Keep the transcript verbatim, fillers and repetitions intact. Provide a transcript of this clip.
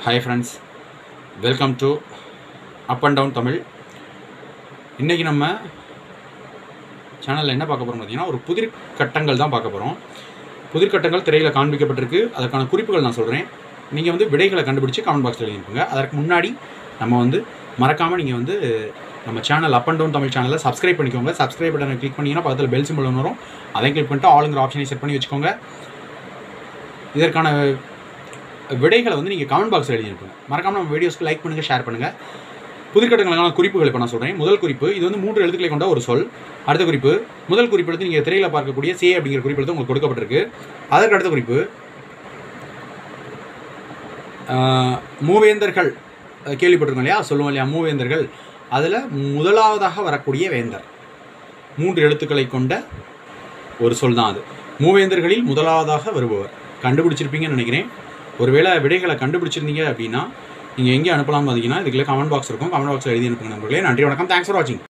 Hi friends, welcome to Up and Down Tamil. இன்னைக்கு நம்ம சேனல்ல என்ன பார்க்க போறோம் பார்த்தீங்கன்னா ஒரு புதிர் கட்டங்கள் தான் பார்க்க போறோம். புதிர் கட்டங்கள் திரையில காண்பிக்கப்பட்டிருக்கு. அதற்கான குறிப்புகள் நான் சொல்றேன். நீங்க வந்து விடைகளை கண்டுபிடிச்சு கமெண்ட் பாக்ஸ்ல எழுதிருங்க. அதற்கு முன்னாடி நம்ம வந்து மறக்காம நீங்க வந்து நம்ம channel up and down Tamil சேனலை சப்ஸ்கிரைப் பண்ணிக்கோங்க. சப்ஸ்கிரைப் பட்டனை கிளிக் பண்ணீங்கன்னா பக்கத்தில் பெல் சிம்பிள் வரும். அதை கிளிக் பண்ணிட்டு ஆளுங்கிற ஆப்ஷனை செட் பண்ணி வச்சுக்கோங்க. இதற்கான விடைகளை வந்து நீங்கள் கமெண்ட் பாக்ஸில் எழுதிருப்பீங்க. மறக்காமல் நம்ம வீடியோஸ்க்கு லைக் பண்ணுங்கள், ஷேர் பண்ணுங்கள். புதிர்கட்டங்களுக்கான குறிப்புகள் இப்போ நான் சொல்கிறேன். முதல் குறிப்பு, இது வந்து மூன்று எழுத்துக்களை கொண்ட ஒரு சொல். அடுத்த குறிப்பு, முதல் குறிப்பு எடுத்து நீங்கள் திரையில் பார்க்கக்கூடிய சே அப்படிங்கிற குறிப்பு எடுத்து உங்களுக்கு கொடுக்கப்பட்டிருக்கு. அதற்கு அடுத்த குறிப்பு, மூவேந்தர்கள் கேள்விப்பட்டிருக்கோம் இல்லையா, சொல்லுவோம் இல்லையா மூவேந்தர்கள், அதில் முதலாவதாக வரக்கூடிய வேந்தர் மூன்று எழுத்துக்களை கொண்ட ஒரு சொல் தான் அது. மூவேந்தர்களில் முதலாவதாக வருபவர் கண்டுபிடிச்சிருப்பீங்கன்னு நினைக்கிறேன். ஒருவேளை விடைகளை கண்டுபிடிச்சிருந்தீங்க அப்படின்னா நீங்கள் எங்கே அனுப்பலாம் பார்த்தீங்கன்னா இதுக்குள்ளே கமெண்ட் பாக்ஸ் இருக்கும். கமெண்ட் பாக்ஸில் எழுதி அனுப்புங்க நண்பர்களே. நன்றி, வணக்கம். தேங்க்ஸ் ஃபார் வாட்சிங்.